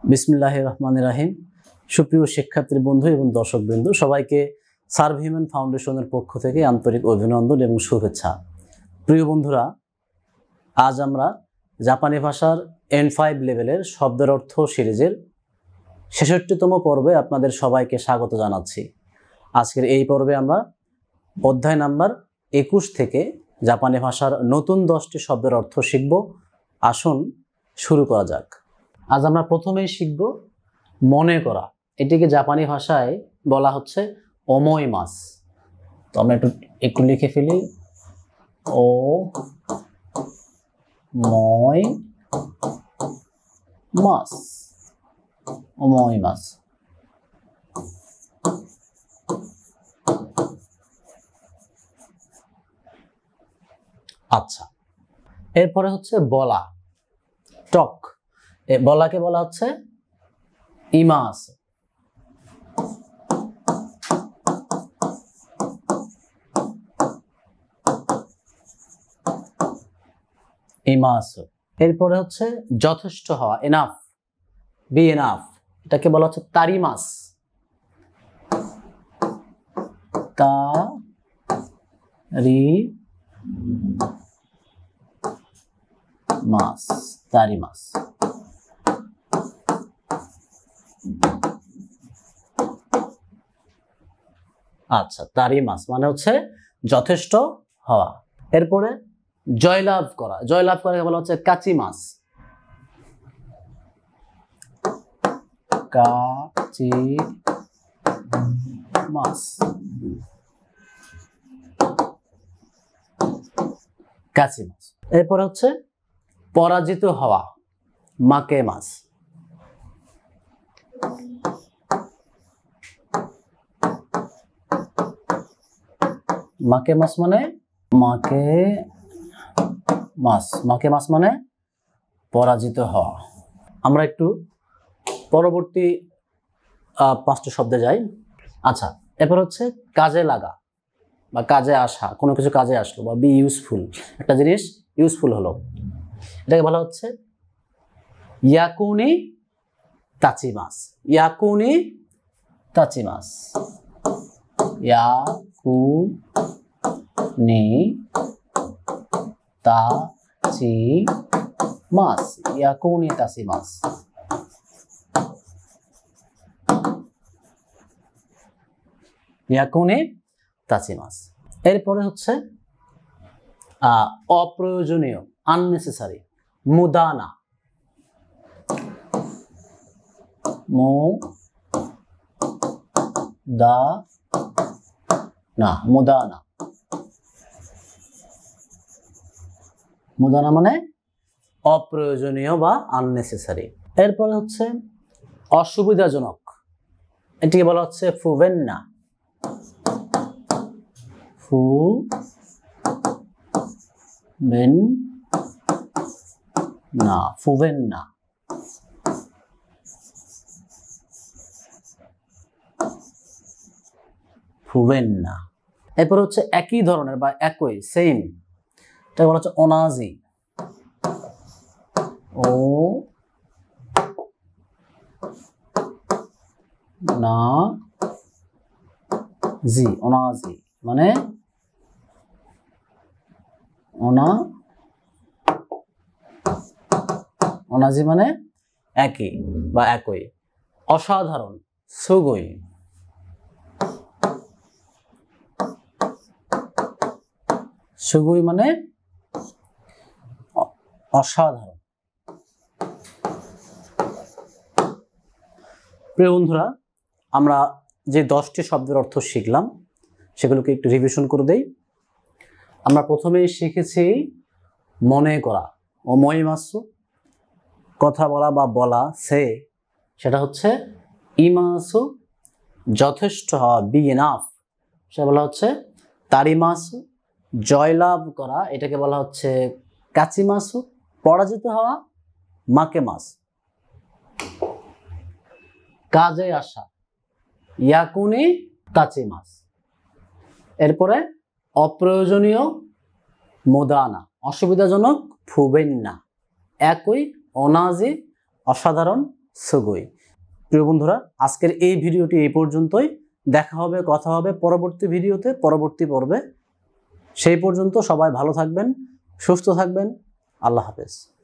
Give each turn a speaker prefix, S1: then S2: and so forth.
S1: বিসমিল্লাহির রহমানির রহিম। সুপ্রিয় শিক্ষার্থী বন্ধু এবং দর্শকবৃন্দ, সবাইকে সার্ভ হিউম্যান ফাউন্ডেশনের পক্ষ থেকে আন্তরিক অভিনন্দন এবং শুভেচ্ছা। প্রিয় বন্ধুরা, আজ আমরা জাপানি ভাষার N5 লেভেলের শব্দের অর্থ সিরিজের ৬৬তম পর্বে আপনাদের সবাইকে স্বাগত জানাচ্ছি। আজকের এই পর্বে আমরা অধ্যায় নাম্বার ২১ থেকে জাপানি ভাষার নতুন ১০টি শব্দের অর্থ শিখব। আসুন শুরু করা যাক। আজ আমরা প্রথমেই শিখব মনে করা। এটিকে জাপানি ভাষায় বলা হচ্ছে ওমোইমাস। তো আমরা একটু লিখে ফেলি, ও মই মাস, ওমোইমাস। আচ্ছা, এরপরে হচ্ছে বলা, টক। বলাকে বলা হচ্ছে ইমাস। ইমাস। এরপরে হচ্ছে যথেষ্ট হওয়া, এনাফ, বি এনাফ। এটাকে বলা হচ্ছে তারিমাস। তারিমাস, তারিমাস। আচ্ছা, তারিমাস মানে হচ্ছে যথেষ্ট হওয়া। এরপরে জয়লাভ করা। জয়লাভ করাকে বলা হচ্ছে কাচিমাস। কাচিমাস, কাচিমাস। এরপরে হচ্ছে পরাজিত হওয়া, মাকেমাস। মাকেমাস মানে মাকেমাস মানে পরাজিত হওয়া। আমরা একটু পরবর্তী 5টি শব্দে যাই। আচ্ছা, এরপর হচ্ছে কাজে লাগা বা কাজে আসা। কোনো কিছু কাজে আসলো বা বি ইউজফুল, একটা জিনিস ইউজফুল হলো, এটাকে বলা হচ্ছে ইয়াকুনি তাচিমাস। ইয়াকুনি তাচিমাস, ইয়াকুনি তাচিমাস, ইয়াকুনি তাচিমাস। ইয়াকুনি তাচিমাস। এরপরে হচ্ছে অপ্রয়োজনীয়, আননেসেসারি, মুদানা। মুদানা। মুদানা মানে অপ্রয়োজনীয় বা আননেসেসারি। এরপরে হচ্ছে অসুবিধাজনক। এটিকে বলা হচ্ছে ফুভেন্না। ফুভেন্না। ফুভেন্না। এরপর হচ্ছে একই ধরনের বা একই, সেম, এটা বলা হচ্ছে ওনাজি। ও না জি, ওনাজি মানে ওনাজি মানে একই বা একই। অসাধারণ, সুগই। সুগই মানে অসাধারণ। প্রিয় বন্ধুরা, আমরা যে 10টি শব্দের অর্থ শিখলাম সেগুলোকে একটু রিভিশন করে দেই। আমরা প্রথমেই শিখেছি মনে করা, ওমোইমাসু। কথা বলা বা বলা, সে, সেটা হচ্ছে ইমাসু। যথেষ্ট হওয়া, বি এনাফ, সেটা বলা হচ্ছে তারিমাসু। জয়লাভ করা, এটাকে বলা হচ্ছে কাচিমাসু। পরাজিত হওয়া, মাকেমাস। কাজে আসা, ইয়াকুনি তাচিমাস। এরপরে অপ্রয়োজনীয়, মুদানা। অসুবিধাজনক, ফুভেন্না। একই, ওনাজি। অসাধারণ, সগৈ। প্রিয় বন্ধুরা, আজকের এই ভিডিওটি এই পর্যন্তই। দেখা হবে, কথা হবে পরবর্তী ভিডিওতে, পরবর্তী পর্বে। সেই পর্যন্ত সবাই ভালো থাকবেন, সুস্থ থাকবেন। আল্লাহ হাফেজ।